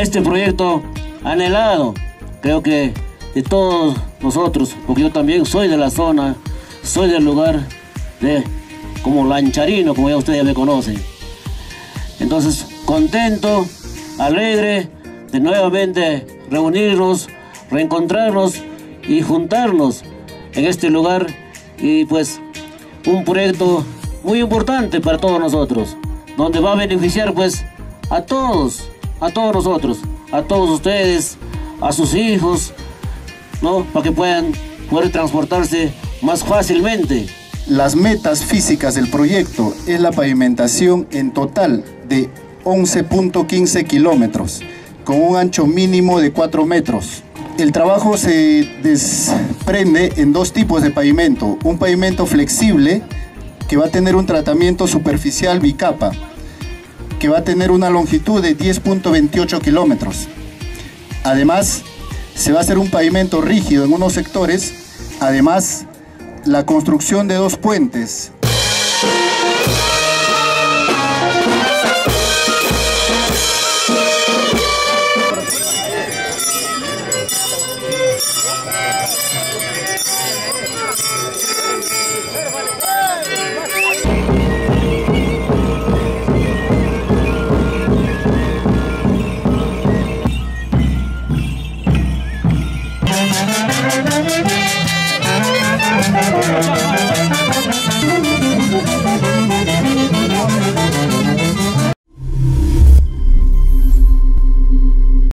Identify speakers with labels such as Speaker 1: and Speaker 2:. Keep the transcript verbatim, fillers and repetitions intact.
Speaker 1: este proyecto anhelado, creo que de todos nosotros, porque yo también soy de la zona, soy del lugar de como Lancharino, como ya ustedes me conocen. Entonces, contento, alegre de nuevamente reunirnos, reencontrarnos y juntarnos en este lugar, y pues un proyecto muy importante para todos nosotros, donde va a beneficiar pues a todos, a todos nosotros, a todos ustedes, a sus hijos, ¿no? Para que puedan poder transportarse más fácilmente.
Speaker 2: Las metas físicas del proyecto es la pavimentación en total de once punto quince kilómetros, con un ancho mínimo de cuatro metros. El trabajo se desprende en dos tipos de pavimento: un pavimento flexible, que va a tener un tratamiento superficial bicapa, que va a tener una longitud de diez punto veintiocho kilómetros. Además, se va a hacer un pavimento rígido en unos sectores, además la construcción de dos puentes.
Speaker 3: Thank you.